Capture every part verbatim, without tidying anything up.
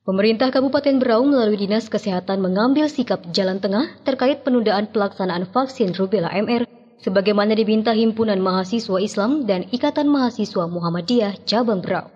Pemerintah Kabupaten Berau melalui Dinas Kesehatan mengambil sikap jalan tengah terkait penundaan pelaksanaan vaksin rubella M R sebagaimana diminta Himpunan Mahasiswa Islam dan Ikatan Mahasiswa Muhammadiyah Cabang Berau.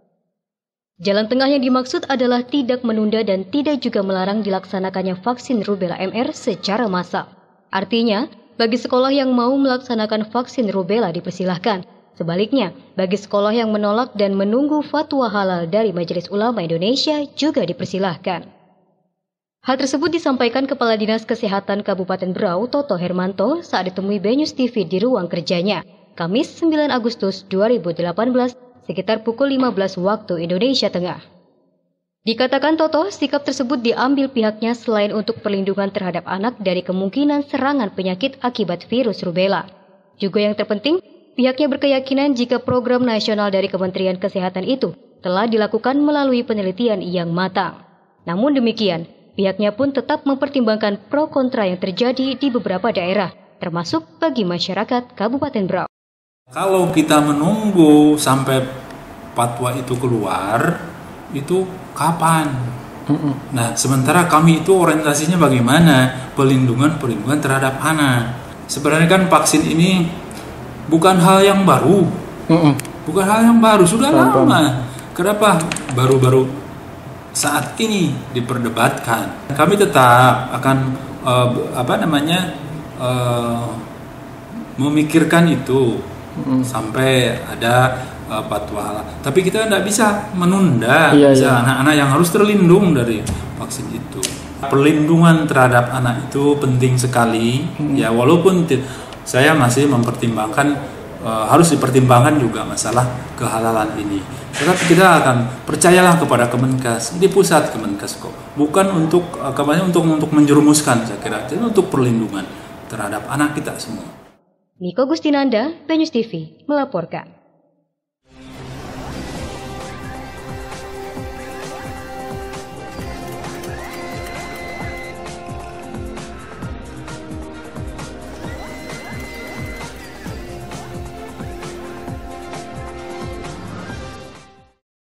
Jalan tengah yang dimaksud adalah tidak menunda dan tidak juga melarang dilaksanakannya vaksin rubella M R secara massal. Artinya, bagi sekolah yang mau melaksanakan vaksin rubella dipersilahkan. Sebaliknya, bagi sekolah yang menolak dan menunggu fatwa halal dari Majelis Ulama Indonesia juga dipersilahkan. Hal tersebut disampaikan Kepala Dinas Kesehatan Kabupaten Berau, Toto Hermanto, saat ditemui BNews T V di ruang kerjanya, Kamis sembilan Agustus dua ribu delapan belas, sekitar pukul lima belas waktu Indonesia Tengah. Dikatakan Toto, sikap tersebut diambil pihaknya selain untuk perlindungan terhadap anak dari kemungkinan serangan penyakit akibat virus rubella. Juga yang terpenting, pihaknya berkeyakinan jika program nasional dari Kementerian Kesehatan itu telah dilakukan melalui penelitian yang matang. Namun demikian, pihaknya pun tetap mempertimbangkan pro kontra yang terjadi di beberapa daerah, termasuk bagi masyarakat Kabupaten Berau. Kalau kita menunggu sampai fatwa itu keluar, itu kapan? Nah, sementara kami itu orientasinya bagaimana? Pelindungan-pelindungan terhadap anak. Sebenarnya kan vaksin ini bukan hal yang baru, Mm-mm. bukan hal yang baru, sudah Sampai. lama. Kenapa baru-baru saat ini diperdebatkan? Kami tetap akan uh, apa namanya uh, memikirkan itu Mm-mm. sampai ada uh, fatwa halal. Tapi kita tidak bisa menunda iya, bisa iya. anak-anak yang harus terlindung dari vaksin itu. Perlindungan terhadap anak itu penting sekali, Mm-mm. ya walaupun t- saya masih mempertimbangkan, e, harus dipertimbangkan juga masalah kehalalan ini. Tetapi kita akan percayalah kepada Kemenkes, di pusat Kemenkes kok. Bukan untuk, e, untuk untuk menjerumuskan, saya kira. Itu untuk perlindungan terhadap anak kita semua. Niko Gustinanda, BNews T V, melaporkan.